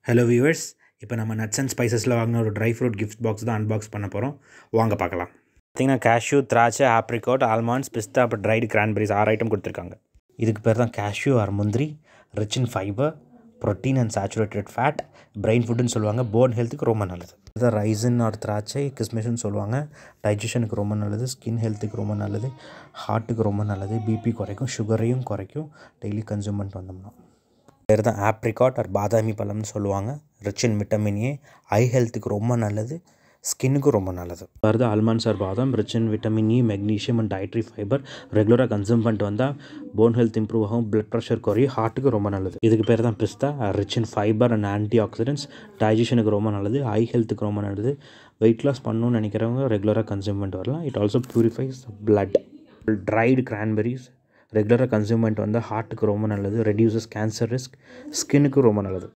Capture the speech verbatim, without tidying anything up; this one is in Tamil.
ஹலோ வியூவர்ஸ், இப்போ நம்ம நட்ஸ் அண்ட் ஸ்பைசஸில் வாங்கின ஒரு ட்ரை ஃப்ரூட் கிஃப்ட் பாக்ஸ் தான் அன்பாக்ஸ் பண்ண போகிறோம். வாங்க பார்க்கலாம். பார்த்திங்கன்னா cashew, திராட்சை, apricot, almonds, pista அப்புறம் ட்ரைடு கிரான்பெரிஸ் ஆறு ஐட்டம் கொடுத்துருக்காங்க. இதுக்கு பேர் தான் cashew ஆர் முந்திரி. Rich in fibre, protein and saturated fat, brain ஃபுட்டுன்னு சொல்லுவாங்க. போன் ஹெல்த்துக்கு ரொம்ப நல்லது. இதுதான் ரைசின் ஆர் திராட்சை, கிஸ்மிஷ்னு சொல்லுவாங்க. டைஜஷனுக்கு ரொம்ப நல்லது, ஸ்கின் ஹெல்த்துக்கு ரொம்ப நல்லது, ஹார்ட்டுக்கு ரொம்ப நல்லது, பிபி குறைக்கும், சுகரையும் குறைக்கும் டெய்லி கன்சியூம் பண்ணிட்டு வந்தோம்னா. பேர் தான் apricot ஆர் பாதாமி பழம்னு சொல்லுவாங்க. ரிச் இன் விட்டமின் ஏ, ஐ ஹெல்த்துக்கு ரொம்ப நல்லது, ஸ்கின்னுக்கும் ரொம்ப நல்லது. வருது almonds are badam, rich in vitamin E, magnesium and dietary fibre. ரெகுலராக கன்சியூம் பண்ணிட்டு வந்தால் போன் ஹெல்த் இம்ப்ரூவ் ஆகும், பிளட் ப்ரெஷர் குறையும், ஹார்ட்டுக்கு ரொம்ப நல்லது. இதுக்கு பேர் தான் பிஸ்தா, rich in fibre and antioxidants, டைஜஷனுக்கு ரொம்ப நல்லது, ஐ ஹெல்த்துக்கு ரொம்ப நல்லது. வெயிட் லாஸ் பண்ணணும்னு நினைக்கிறவங்க ரெகுலராக கன்சியூம் பண்ணிட்டு வரலாம். It also purifies blood. Dried cranberries ரெகுலராக கன்சியூம் பண்ணிட்டு வந்தால் ஹார்ட்டுக்கு ரொம்ப நல்லது, ரெடியூசஸ் கேன்சர் ரிஸ்க், ஸ்கின்னுக்கு ரொம்ப நல்லது.